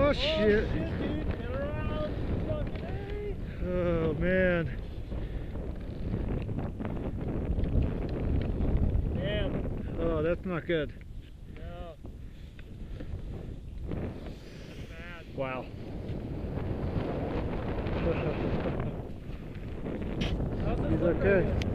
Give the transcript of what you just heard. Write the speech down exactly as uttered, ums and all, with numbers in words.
Oh shit. Oh, shit, dude. Get around. Fucking A. Oh man. Damn. Oh, that's not good. No. Bad. Wow. How's this He's look right okay. here?